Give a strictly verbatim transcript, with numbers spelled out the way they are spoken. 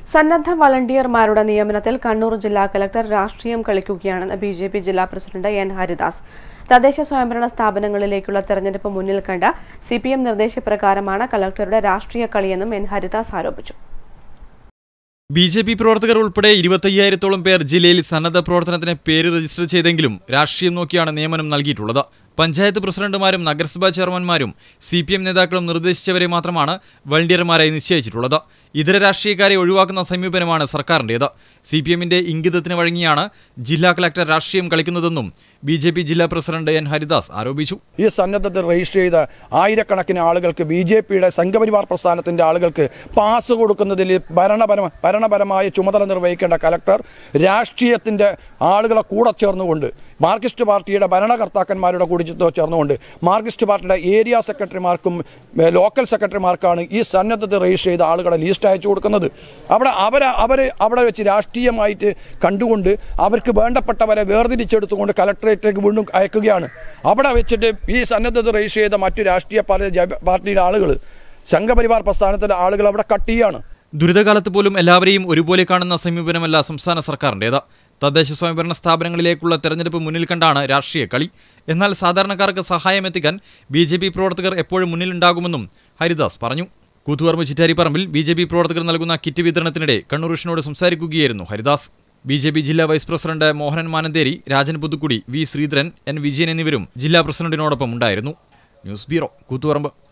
സന്നദ്ധ വളണ്ടിയർമാരുടെ നിയമനത്തിൽ കണ്ണൂർ ജില്ലാ കളക്ടർ രാഷ്ട്രീയം കളിക്കുകയാണെന്ന് ബി ജെ പി ജില്ലാ പ്രസിഡന്റ് എൻ ഹരിദാസ്. തദ്ദേശ സ്വയംഭരണ സ്ഥാപനങ്ങളിലേക്കുള്ള തെരഞ്ഞെടുപ്പ് മുന്നിൽ കണ്ട സി പി എം നിർദ്ദേശപ്രകാരമാണ് കളക്ടറുടെ രാഷ്ട്രീയ കളിയെന്നും എൻ ഹരിദാസ് ആരോപിച്ചു. ബി ജെ പി പ്രവർത്തകർ ഉൾപ്പെടെ ഇരുപത്തയ്യായിരത്തോളം പേർ ജില്ലയിൽ സന്നദ്ധ പ്രവർത്തനത്തിന് പേര് രജിസ്റ്റർ ചെയ്തെങ്കിലും രാഷ്ട്രീയം നോക്കിയാണ് നിയമനം നൽകിയിട്ടുള്ളത്. പഞ്ചായത്ത് പ്രസിഡന്റുമാരും നഗരസഭാ ചെയർമാൻമാരും സി പി എം നേതാക്കളും നിർദ്ദേശിച്ചവരെ മാത്രമാണ് വളണ്ടിയർമാരായി നിശ്ചയിച്ചിട്ടുള്ളത്. ഇതര രാഷ്ട്രീയക്കാരെ ഒഴിവാക്കുന്ന സമീപനമാണ് സർക്കാരിൻ്റേത്. സി പി എമ്മിന്റെ ഇംഗിതത്തിന് വഴങ്ങിയാണ് ജില്ലാ കളക്ടർ രാഷ്ട്രീയം കളിക്കുന്നതെന്നും ബി ജെ പി ജില്ലാ പ്രസിഡന്റ് എൻ ഹരിദാസ് ആരോപിച്ചു. ഈ സന്നദ്ധത്തിൽ രജിസ്റ്റർ ചെയ്ത ആയിരക്കണക്കിന് ആളുകൾക്ക് ബി ജെ പിയുടെ സംഘപരിവാർ പ്രസ്ഥാനത്തിന്റെ ആളുകൾക്ക് പാസ് കൊടുക്കുന്നതിൽ ഭരണപരമ ഭരണപരമായ ചുമതല നിർവഹിക്കേണ്ട കളക്ടർ രാഷ്ട്രീയത്തിന്റെ ആളുകളെ കൂടെ ചേർന്നുകൊണ്ട് മാർക്സിസ്റ്റ് പാർട്ടിയുടെ ഭരണകർത്താക്കന്മാരുടെ കൂടി ചേർന്നുകൊണ്ട് മാർക്സിസ്റ്റ് പാർട്ടിയുടെ ഏരിയ സെക്രട്ടറിമാർക്കും ലോക്കൽ സെക്രട്ടറിമാർക്കാണ് ഈ സന്നദ്ധത്തിൽ രജിസ്റ്റർ ചെയ്ത ആളുകളെ ലിസ്റ്റ് അയച്ചു കൊടുക്കുന്നത്. അവിടെ അവരെ അവരെ അവിടെ വെച്ച് രാഷ്ട്രീയമായിട്ട് കണ്ടുകൊണ്ട് അവർക്ക് വേണ്ടപ്പെട്ടവരെ വേർതിരിച്ചെടുത്തുകൊണ്ട് കലക്ടറേറ്റിലേക്ക് വീണ്ടും അയക്കുകയാണ്. അവിടെ വെച്ചിട്ട് ഈ സന്നദ്ധത്തിൽ രജിസ്റ്റർ ചെയ്ത മറ്റു രാഷ്ട്രീയ പാർട്ടിയുടെ ആളുകൾ സംഘപരിവാർ പ്രസ്ഥാനത്തിലെ ആളുകൾ അവിടെ കട്ട് ചെയ്യാണ്. ദുരിതകാലത്ത് പോലും എല്ലാവരെയും ഒരുപോലെ കാണുന്ന സമീപനമല്ല സംസ്ഥാന സർക്കാരിൻ്റേത്. തദ്ദേശ സ്വയംഭരണ സ്ഥാപനങ്ങളിലേക്കുള്ള തെരഞ്ഞെടുപ്പ് മുന്നിൽ കണ്ടാണ് രാഷ്ട്രീയ കളി. എന്നാൽ സാധാരണക്കാർക്ക് സഹായം എത്തിക്കാൻ ബി ജെ പി പ്രവർത്തകർ എപ്പോഴും മുന്നിലുണ്ടാകുമെന്നും ഹരിദാസ് പറഞ്ഞു. കൂത്തുപറമ്പ് ചിറ്റാരിപ്പറമ്പിൽ ബി ജെ പി പ്രവർത്തകർ നൽകുന്ന കിറ്റ് വിതരണത്തിനിടെ കണ്ണൂർ വിഷനോട് സംസാരിക്കുകയായിരുന്നു ഹരിദാസ്. ബി ജെ പി ജില്ലാ vice president Mohanan Mananthery, Rajan Puthukkudi, V Sreedharan, N Vijayan എന്നിവരും ജില്ലാ പ്രസിഡന്റിനോടൊപ്പം ഉണ്ടായിരുന്നു. News bureau, Koothuparamba.